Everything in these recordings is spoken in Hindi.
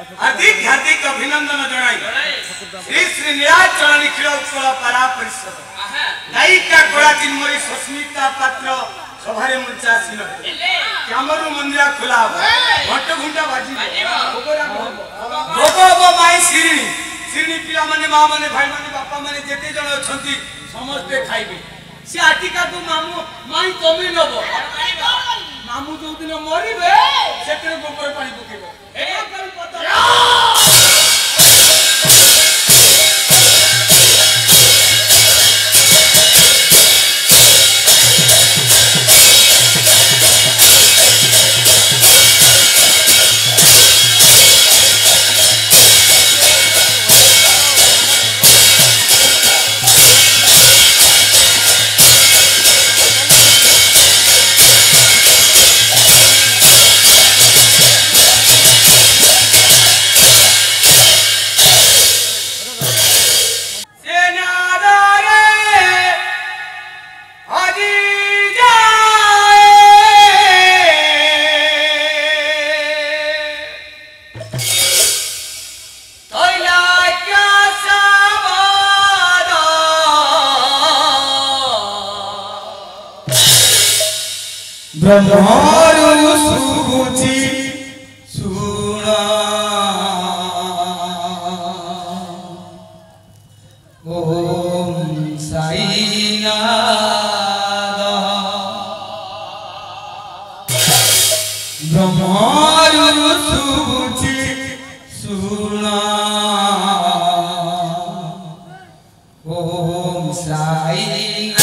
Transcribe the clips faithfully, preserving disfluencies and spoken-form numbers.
हार्दिक हार्दिक अभिनंदन जनाई श्री श्री नीलाचल निखिल उत्कल पारा परिषद गायिका कला चिन्मयी सस्मिता पात्र सभारे मुंचासीन क्यामरू मंदिरा खुला घंट घंटा बाजी भोग हब माई शिरिणी शिरिणी पिला माने मां माने भाई माने बापा माने जेते जण अछंती समस्ते खाइबे से आटिका को मामू माई कमी नबो मामू जो दिन मरिबे सेतरे गोबर पानी पकेबो ए कल पता ब्रह्मारु सुबुचि सुना ओम साईनाथ ब्रह्मारु सुबुचि सुना ओम साईनाथ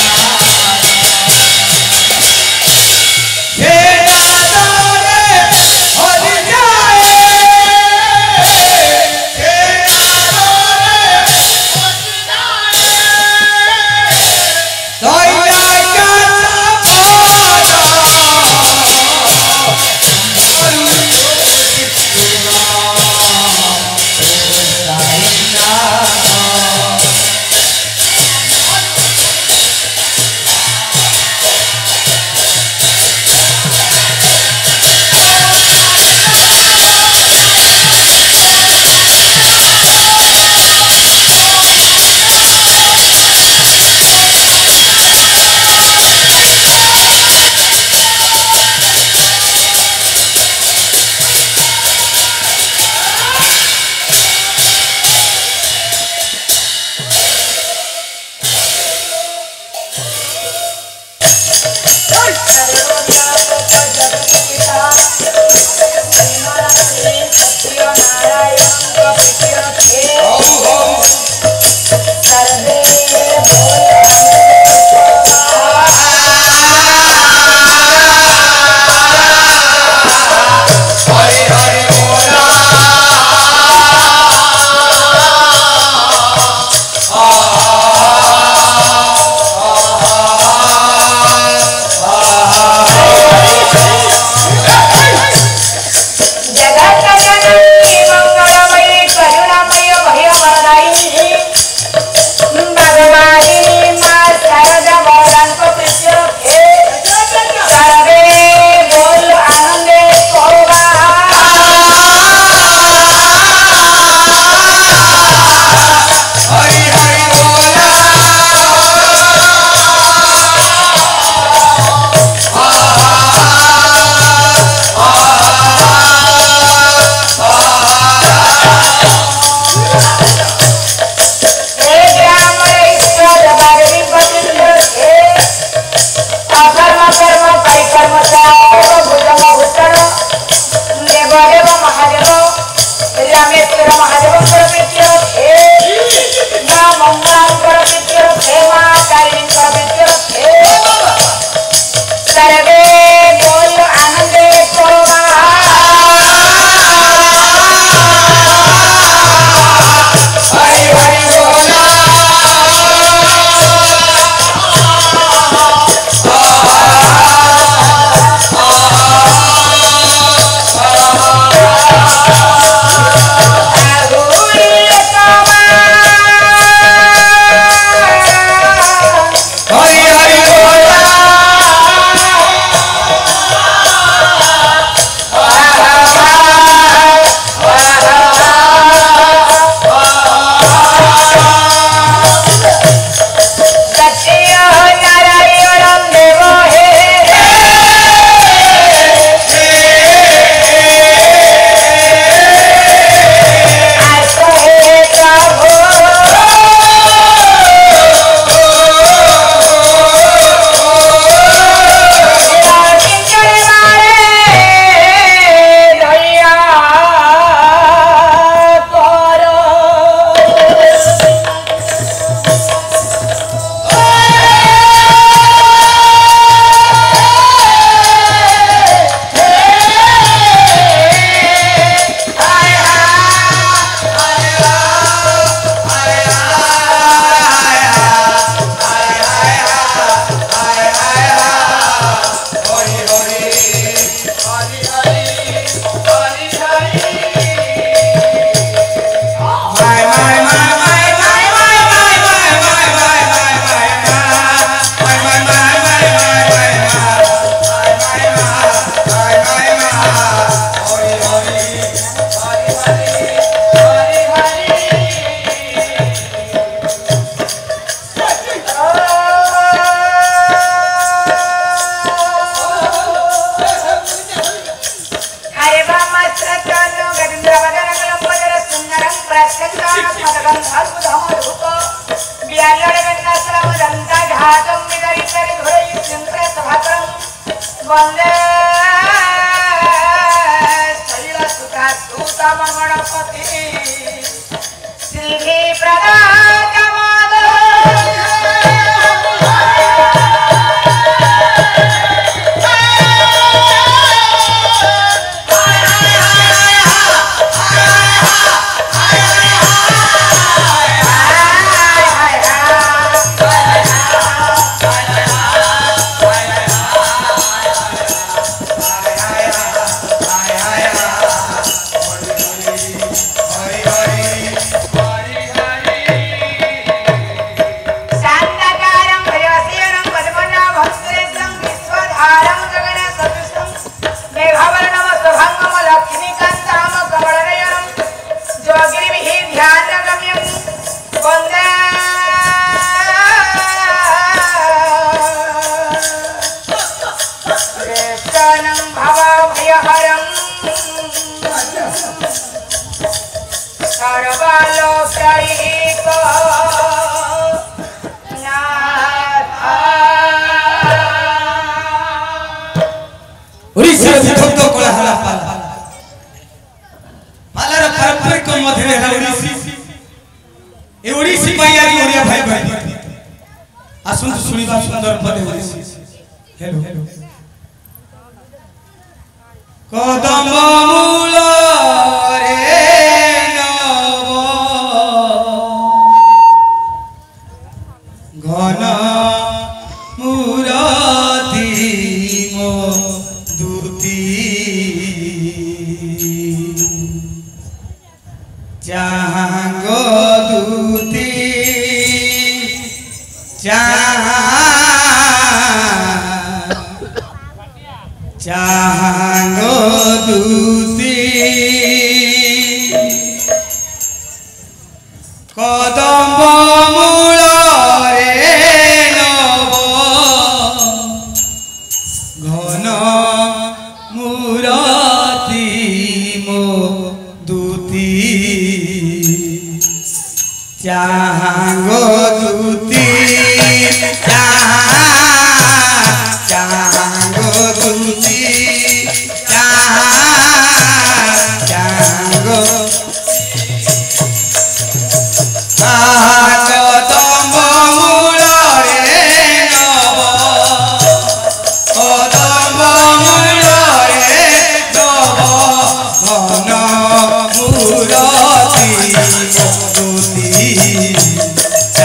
Jai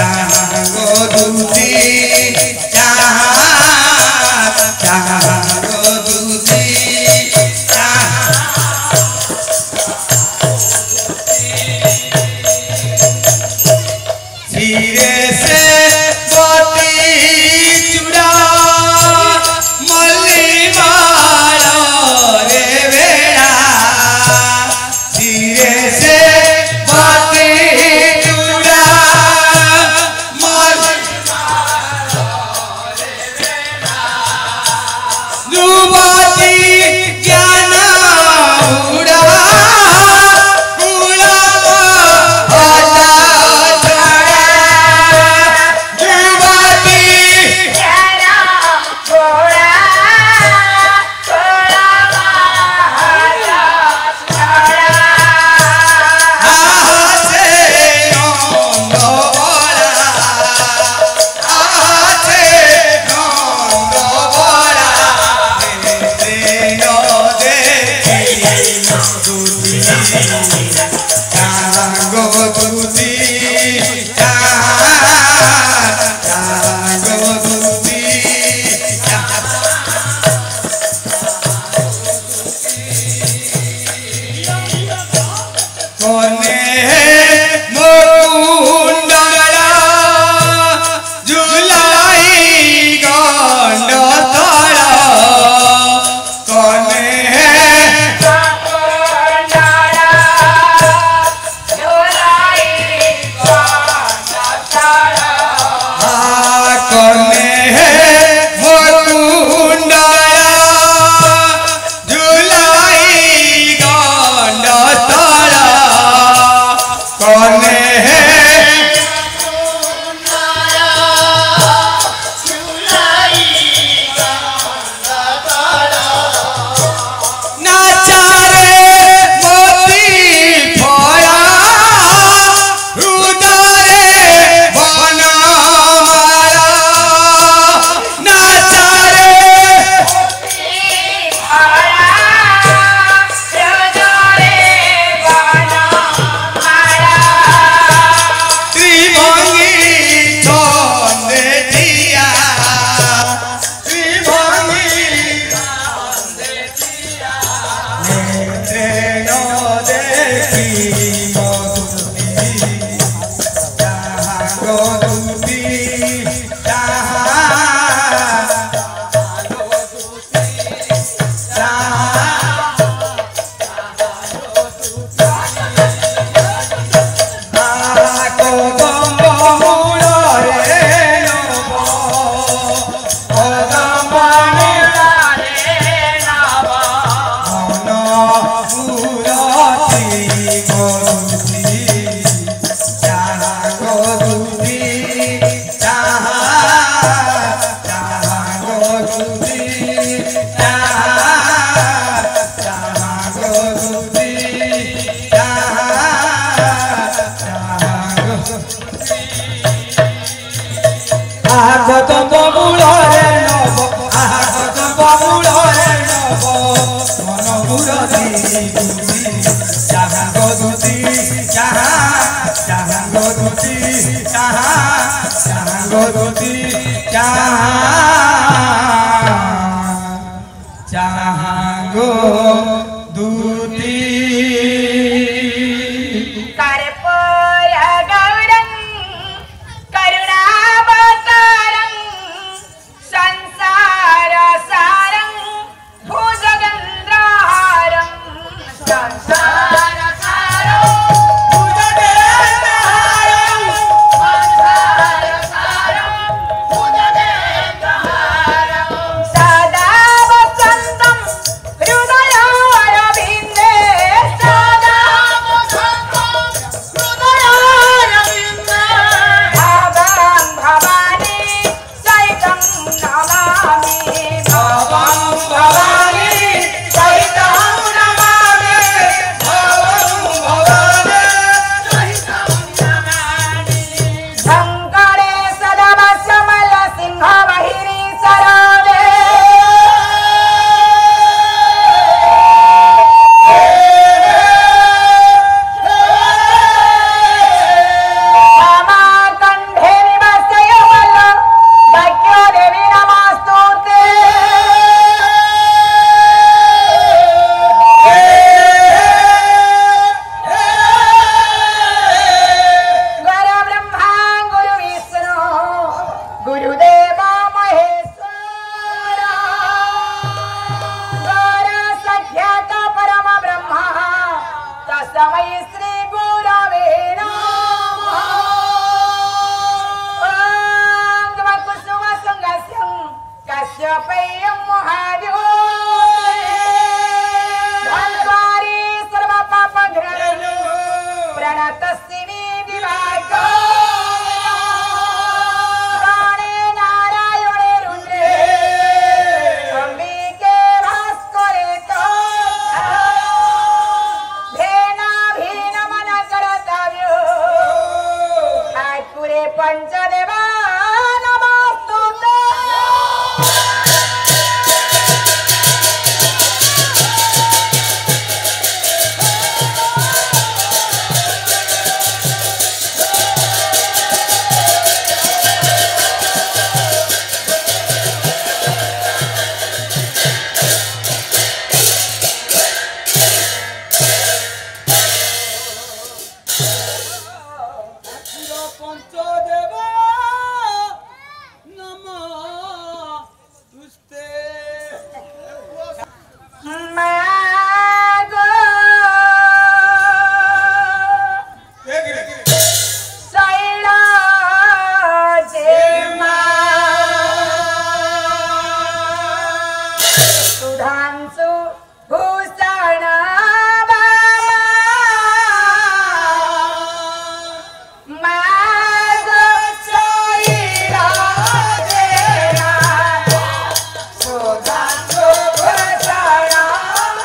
Oh,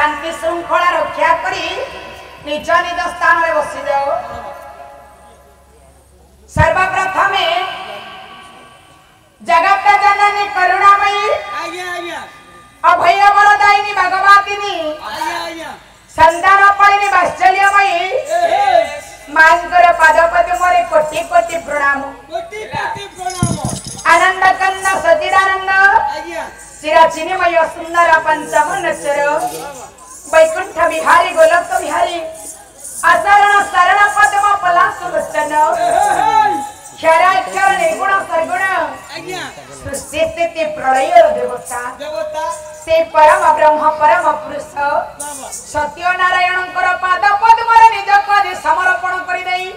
शांति श्रृंखला रक्षा करी निज निज स्थान रे बसी जाओ। सर्वप्रथमे जगत जननी करुणामयी आज्ञा आज्ञा अभय वरदायिनी भगवतिनी आज्ञा आज्ञा संतान पालिनी वात्सल्यमयी मांकर पाद पद्मरे कोटि कोटि प्रणाम। कोटि कोटि प्रणाम। आनंद कंद सचिदानंद आज्ञा चिरचिन्मय सुंदर पंचमनचर वैकुंठ विहारी गोलक विहारी अशरण शरण पद्म पलाश लोचन क्षराक्षर निर्गुण सर्गुण आज्ञा सृष्टि स्थिति प्रलय देवता देवता से परम ब्रह्म परम पुरुष सत्य नारायण पाद पद्म निज पद समर्पण कर देई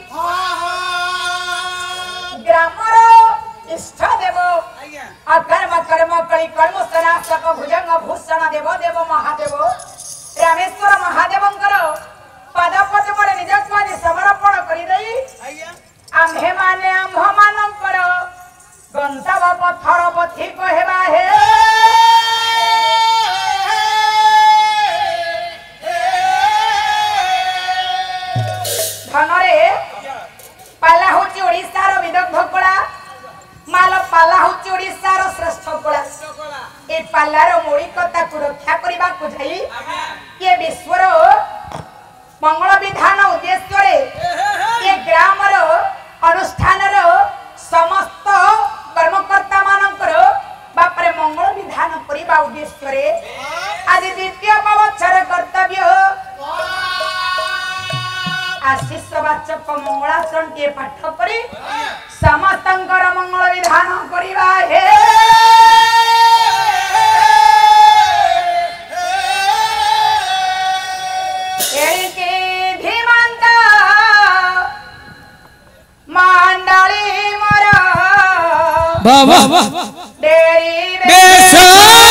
ग्रामर इष्ट देव अकर्म कर्म कली कर्म सनाशक भुजंग भूषण देव देव महादेव रामेश्वर महादेवंकर पाद पद्म निज पद समर्पण कर देई आम्हे माने आम्ह मानंकर गंतव पत्थर पथिक हेबा हे धनरे पाला होची ओडिसार विदग्ध कला माल पाला होची ओडिसार श्रेष्ठ कला ए पालार मौलिकता को रक्षा करबा को जाई ये विश्वर मंगल विधान उद्देश्य रे ये ग्रामर अनुष्ठान रो समस्त कर्मकर्ता मानकर बापरे मंगल विधान करबा उद्देश्य रे आज द्वितीय पवचर कर्तव्य आशीष वाचक मंगलाचरण के पाठ करी समस्तंकर मंगल विधान करिबा हे एके धीमंत मांडली मोर बाबा देरी बेसा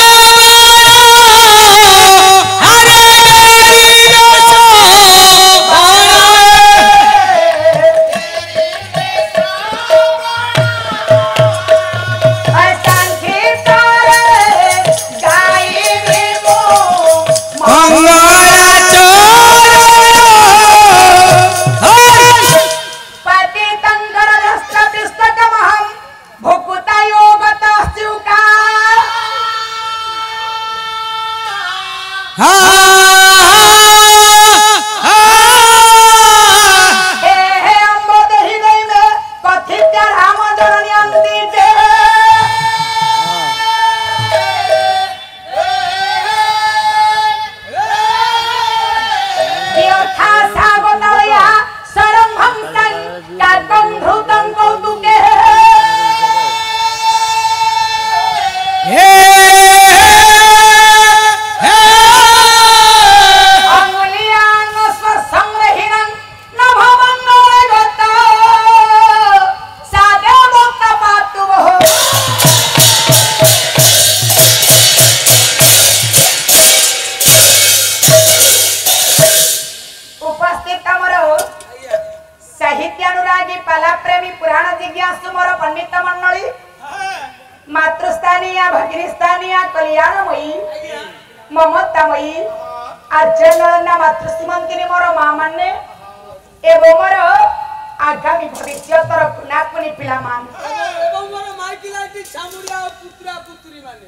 मातृस्थानीय भगिनीस्थानीय कल्याणमयी ममतामयी आर्जनलना मातृश्रीमंती मोर माँ माने एवं मोर आगामी भविष्यतर कुना कुनी पिला मान एवं मोर माइकिलाटी सामुरिया पुत्रा पुत्री माने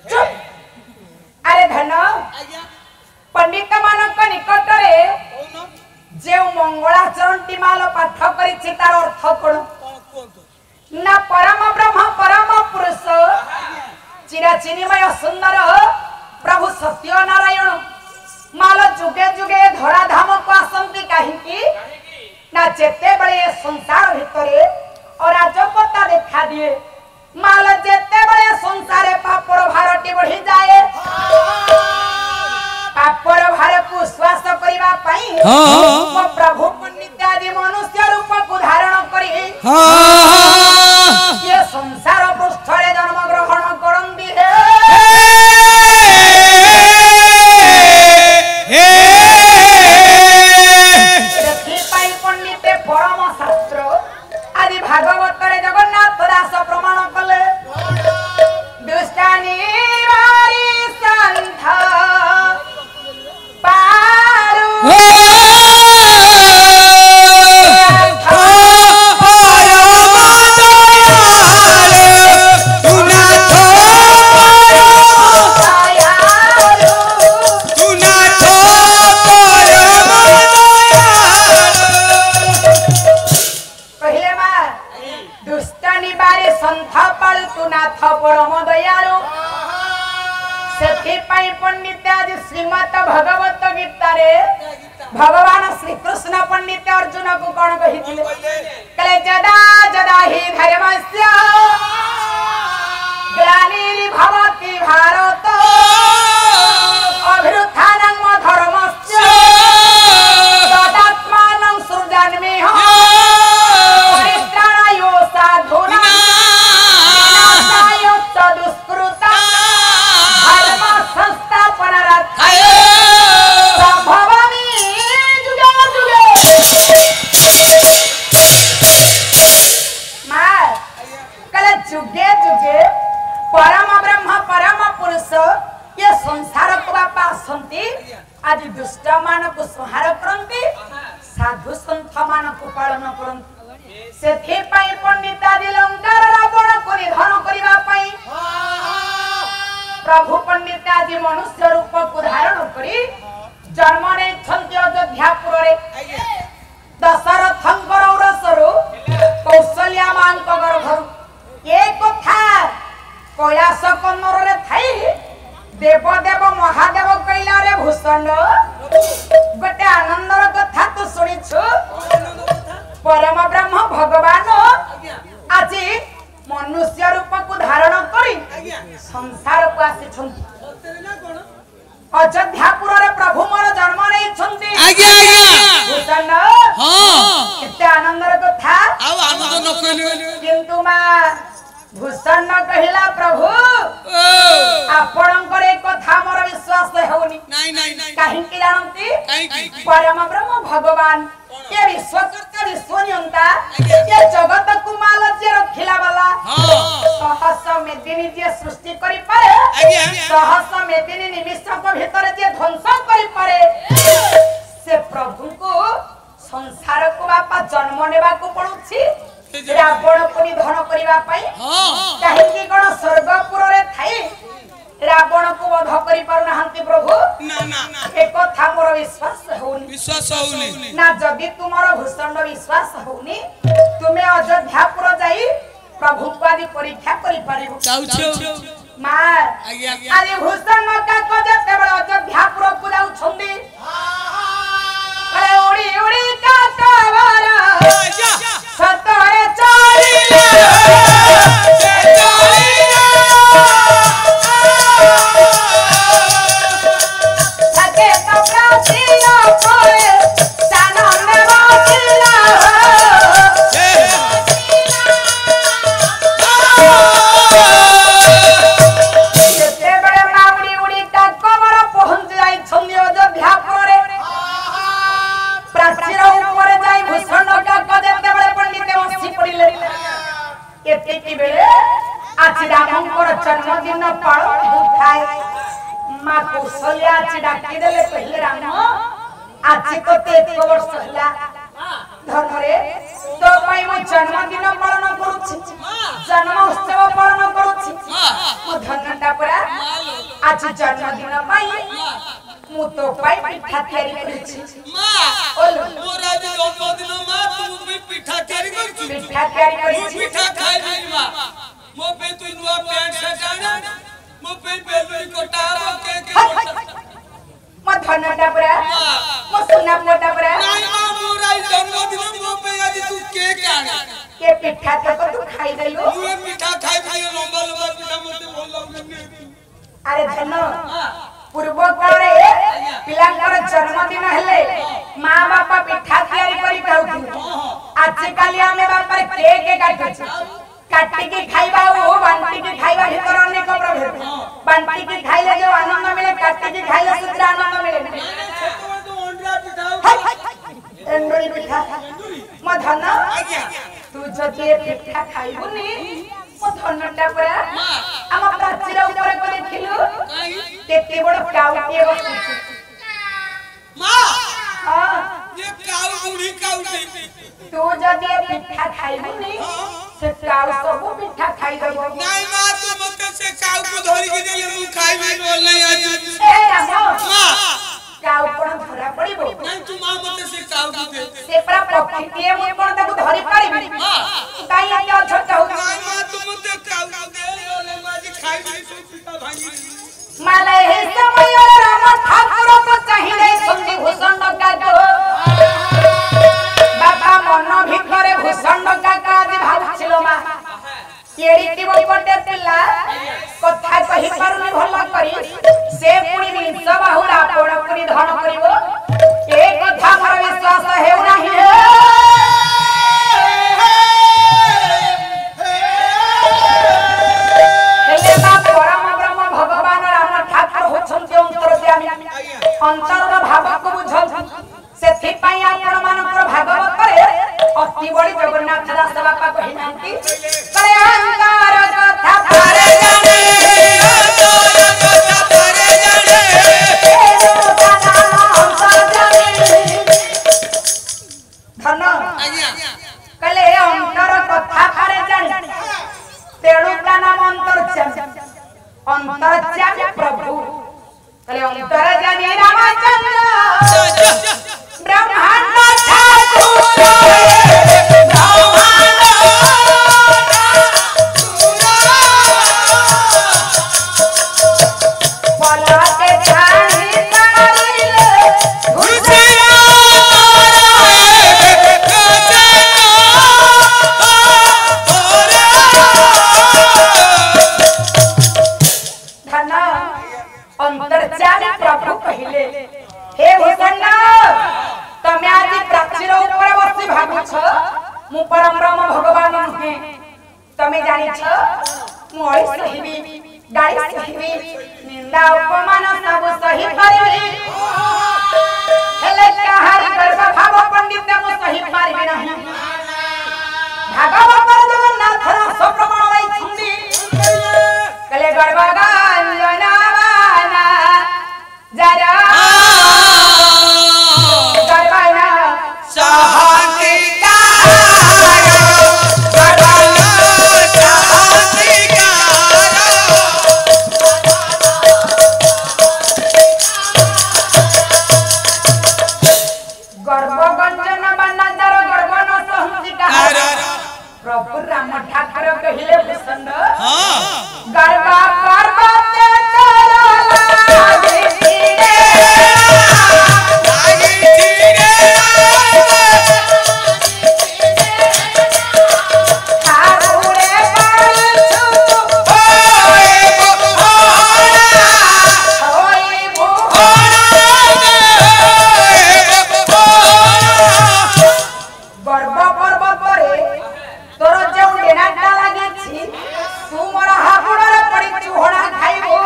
अरे धन आज्ञा पंडित मानक निकट रे जे मंगलाचरण टीमाल पाठ करिछि तार अर्थ कोन ना परम ब्रह्म परम पुरुष चिरचिन्मय सुंदर प्रभु सत्य नारायण माल जुगे जुगे धरा धाम को आसंती काहिकी ना जेते बळे संसार भितरे और राजपता देखा दिए माल जेते बळे संसार पापर भारटी बढ़ी जाए पापर भार को श्वास करिबा पई मो प्रभु पंडित आदि मनुष्य रूप को धारण करी ये संसार पृष्ठरे जन्म ग्रहण करंदी हे देखि पाई पंडिते परम शास्त्र आदि भागवत रे जगन्नाथ दास प्रमाण कले दुष्टानी वारी संथ पा पाई पंडित आज श्रीमत भगवत गीता रे भगवान श्री कृष्ण पंडित अर्जुन को कौन कहिथिले कले जदा जदा ही धर्मस्य ग्लानिर् भवति भारत अभिरुत्थानं धर्मस्य तदात्मानं सृजाम्यह परित्राणाय साधूनां विनाशाय च दुष्कृतां धर्म संस्थापनार्थाय संभवामि जुगे जुगे मां कले जुगे जुगे परम ब्रह्म परम पुरुष ये संसार को बापा आसंती आज दुष्ट मान को संहार करंती साधु संत मान को पालन करंती सेथि पई पंडित आदि लंकार रावण को निधन करिवा पई प्रभु पंडित आदि मनुष्य रूप को धारण करी जन्म नै छंती अयोध्यापुर रे दशरथंकर औरसरु कौशल्या मांक गर्भरु ए कथा कैलाश कन्नर रे थाई देवदेव महादेव कैला रे भूषण गोटे आनंदर कथा तू सुनिछु परम ब्रह्म भगवान आज मनुष्य रूप को धारण करी संसार को आसी छंती अयोध्यापुर रे प्रभु मोर जन्म नै छंती आज्ञा आज्ञा भूषण हां केते आनंदर कथा आ आनंद न कहले किंतु मा भूषण कहिला प्रभु आपणकर एक कथा मोर विश्वास होनी नहीं नहीं नहीं काहे कि जानंती काहे कि परम ब्रह्म भगवान ये विश्वकर्ता विश्वनियंता ये जगत को माल जे रखिला वाला हां सहस्र मेदिनी जे सृष्टि करि पारे आज्ञा सहस्र मेदिनी निमिष को भीतर जे ध्वंस करि पारे से प्रभु को संसार को बापा जन्म नेबा को पड़ुछि रावण को निधन करिवा पई हां काहे कि कोन स्वर्गपुर रे थाई रावण को वध करि पार नहंती प्रभु ना ना एक कथा मोर विश्वास होनी विश्वास होउनी ना जदि तुमरो भूषण विश्वास होनी तुमे अयोध्यापुर जाई प्रभु को आदि परीक्षा करि पारिबो चाउछो मां आज्ञा आज्ञा अरे भूषण का को जते बड़ अयोध्यापुर को जाउ छंदी अरे उड़ी उड़ी का कावरा सतरे चालीला चालीला सके तो प्राचीना कोए सानने वासिला जते बड़े मावड़ी उड़ी का कमर पहुंच जाई छंदी अयोध्यापुर रे प्राचीर ऊपर जाई भूषण का कदेते बड़े पंडित बसी पड़िले एतेकी बेले आज रामंकर जन्मदिन पालन होथाय मां कौशल्या आज डाकी देले पहिले राम आज को ते एक वर्ष हला धर्मरे तो पई मो जन्मदिन पालन करूछि जन्म उत्सव पालन करूछि मो धनटा परा आज जन्मदिन पई मु तो पाई पिठा तयारी करिछि मां ओलो मोरा जे जन्मदिन मां तू भी पिठा तयारी करछु पिठा तयारी करिछि पिठा खाइ मां मो पे तू नुआ पैंट शर्ट आना मो पे बेलुरी कोटा के के मो धनटा परा मो सोना मोटा परा नहीं मां मोरा जन्मदिन मो पे आज तू केक आना के पिठा तक तू खाई देलु तू पिठा खाइ खाइ लंबा लंबा पिठा मते भल लागने अरे धन पूर्व काले पिलांकर जन्मदिन हेले मां बापा पिठा तयारी करी खाउथि आज काली हमें बापा केक काटछि काटी के खाइबा ओ बांटी के खाइबा भीतर अनेक प्रभेद बांटी के खाइले जो आनंद मिले काटी के खाइले सुद्रा आनंद मिले तो ओंडरा पिठा एंडोरी पिठा म धन आज्ञा तू जति पिठा खाइबुनी म धनटा परा हम प्राचीर ऊपर को देखिलु केते बड़ काउटिए बसुछि मां हां ये काउ बुढ़ी काउ तू जदि पिठा खाइबुनी से काउ सब पिठा खाइ देबो नहीं मां तू मते से काउ को धरि के देले मु खाइबी बोल नहीं आज ए राम मां काउ कोन धरा पड़िबो नहीं तू मां मते से काउ को दे से पूरा प्रकृति मु कोन ताको धरि पारिबी हां काई या छोटा हो नहीं मां तू मते काउ को दे बोले मां जी खाइबी तू पिठा भांगी माले हे समय राम ठाकुर को चाहिए सुंदी भूषण काको बाबा मन भितरे भूषण काका आदि भाबुछिलो मा केड़ी की पटे पिला कथा कहि पारुनी भल करी से पुनी विंश बाहुरा पोड़ पुनी धन करिवो ए कथा मोर विश्वास हेउ नाही हेले बा परम ब्रह्म भगवान राम ठाकुर होछन्ते अंतर्यामी अंतरर भाव को बुझ सेथि पई आपण मानकर भागवत रे अति बड़ी जगन्नाथ दास बापा कहिनांती करे अंगार कथा पारे जाने अंगार कथा पारे जाने ए लोका नाम अंतर जाने धन आज्ञा कले अंतर कथा पारे जाने तेणु का नाम अंतर जाने अंतर जाने प्रभु कले अंतर जाने रामचंद्र ब्रह्मांड ठाकुर प्रभु कहिले हे भूषण तमे आज प्राचीर ऊपर बसी भागुछ मु परम ब्रह्म भगवान नुहे तमे जानि छ मु ओइ सहिबी गाई सहिबी निंदा अपमान सब सही परबी हेले कहार गर्भ भाव पंडित मु सही पारबी नाही भागवत जगन्नाथ रस प्रमाण वै छुंदी कले गर्भ गांजना वाना जरा गरबाना चाहती का गरबाना चाहती का गर्भ गंजन बना जरा गरबाना सहंती का प्रभु राम ठाकुर कहिले भूषण हां गरबा पर्वत तेरा लागे तीरे लागे तीरे ठाकुरे पालछु होए भोला होए भोला गर्भ पर्वत रे तोर जो डेनाटा लागे छी तू मोर हापुड़ रे पड़ी चूहड़ा खाइबो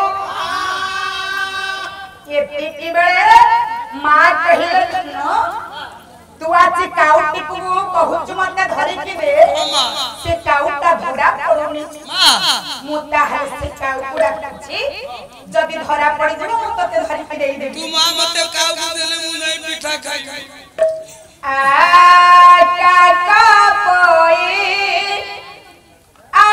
एतिकी बेले मां कहिले न तू आछि काउटी को कहूच मते धरि कि दे से काउटा धरा पड़ुनी मां मुता है से काउटा छी जदी धरा पड़ी जबो मु तते धरि कि देई देबी तू मां मते काउ देले मु नहीं पिठा खाई आ का कोई आ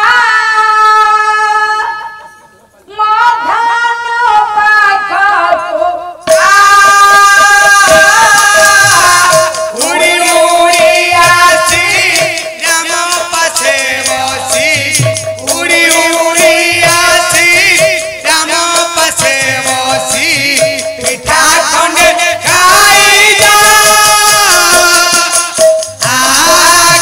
मधनो पाखो आ उड़ी उड़ी आसी राम पाछे बसी उड़ी उड़ी आसी राम पाछे बसी पिठा खंडे खाई जा आ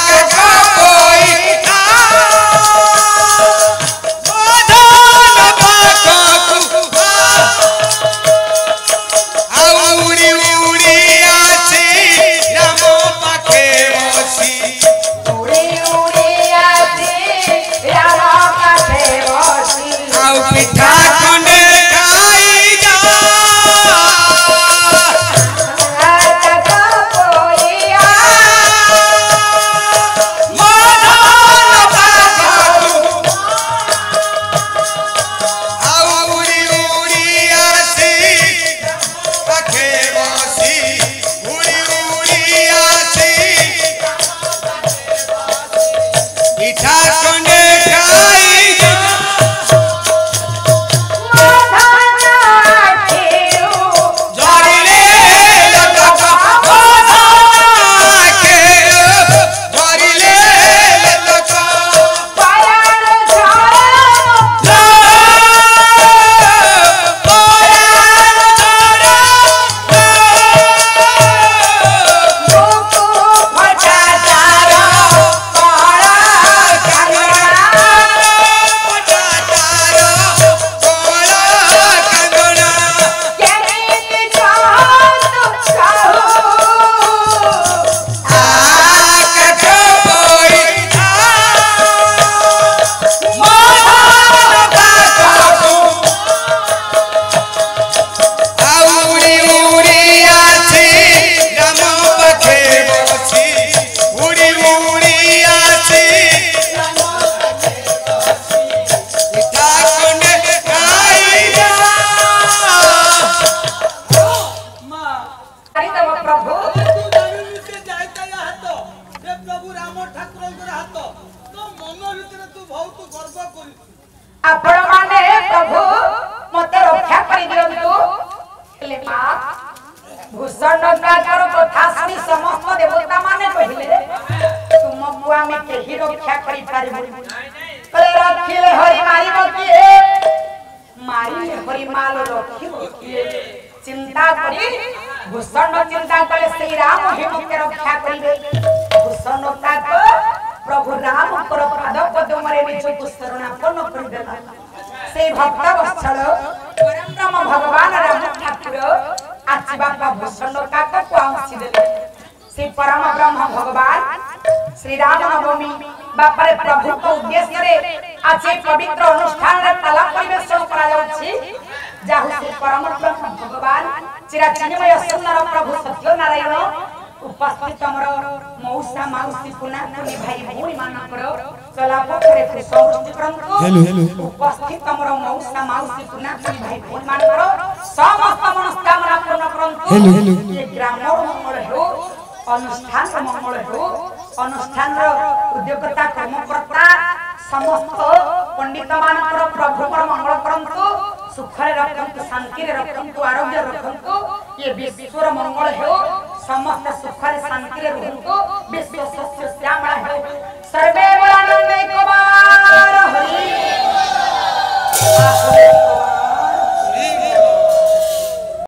सुनी समस्त देवता माने कहले तुम को आमे केही रक्षा करि पारिबो करे रखिले हरि मारिबो किए मारिले हरि माल रखिबो किए चिंता करी भूषण चिंता करे श्री राम ही मुके रक्षा करिबे भूषण का प्रभु राम पर पाद पद्मरे निज शरणापन्न कर देला से भक्त वत्सल परम भगवान राम ठाकुर आछि बाबा भूषण का को आंसी देले से परम ब्रह्म भगवान श्री राम नवमी बापा रे प्रभु को उद्देश्य रे आज पवित्र अनुष्ठान रे कला परिवेशन करा जाउछि जाहु से परम ब्रह्म भगवान चिरचिन्मय सुंदर प्रभु सत्य नारायण उपस्थित हमर मौसा माउसी पुना कुनी भाई भौणी मानकर चला पखरे से समष्टि करंतु उपस्थित हमर मौसा माउसी पुना कुनी भाई भौणी मानकर समस्त मनोकामना पूर्ण करंतु ये ग्राम मंगल हो अनुष्ठान मंगल हो अनुष्ठान रो उद्योगता कर्मकर्ता समस्त पंडित मानकर प्रभु पर मंगल करंतु सुखरे रखंतु शांति रे रखंतु आरोग्य रखंतु ये विश्वर मंगल हो समस्त सुखरे शांति रे रहंतु विश्व सस्य श्यामला हो सर्वे आनंद एक बार हरि